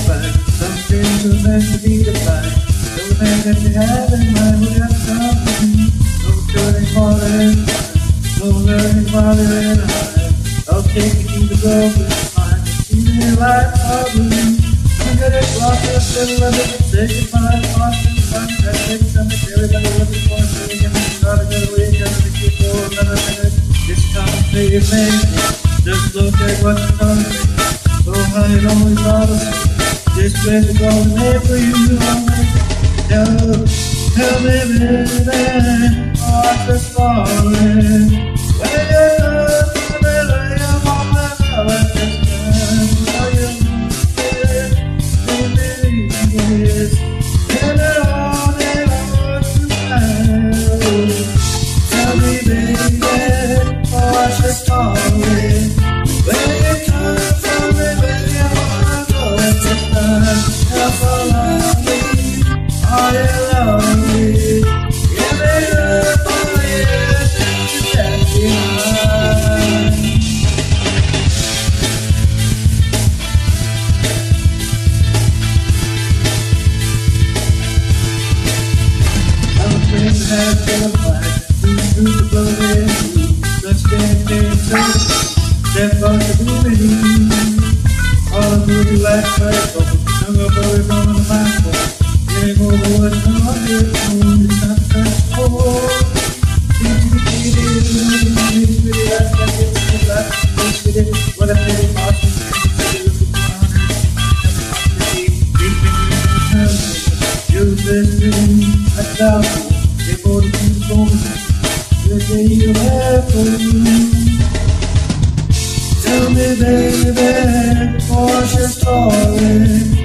back. Some things are meant to be defined. The man that you have in mind will have something. No turning water, no learning water in a high. I'll take you to the broken mind. See me like ugly. I'm gonna walk up and let it say goodbye. Austin, fun, that takes something. Everybody looking for me. And I'm not a good way. I'm gonna keep going another minute. It's complicated, man. Just look at what's done. So high it always bothers me. This place is going there for you. Tell me, baby, what's the story? Where you love me, baby, I'm on my love at this time. Are you here? Yes. And it all they want to have. Tell me, baby, what's the story? Where you come from, baby, I'm on my love at this time. How for me? Are you lonely? Give it up for you, that's behind. Our friends have been a fight. Through the bloody let's get into step on the movie. All the movie last night, I'm gonna put it on the microphone. Can't go over what's on your phone. It's not that old. What a pity, Austin. You're listening, I doubt it. They're going to keep going. The day you have for you. Tell me, baby, what's your story?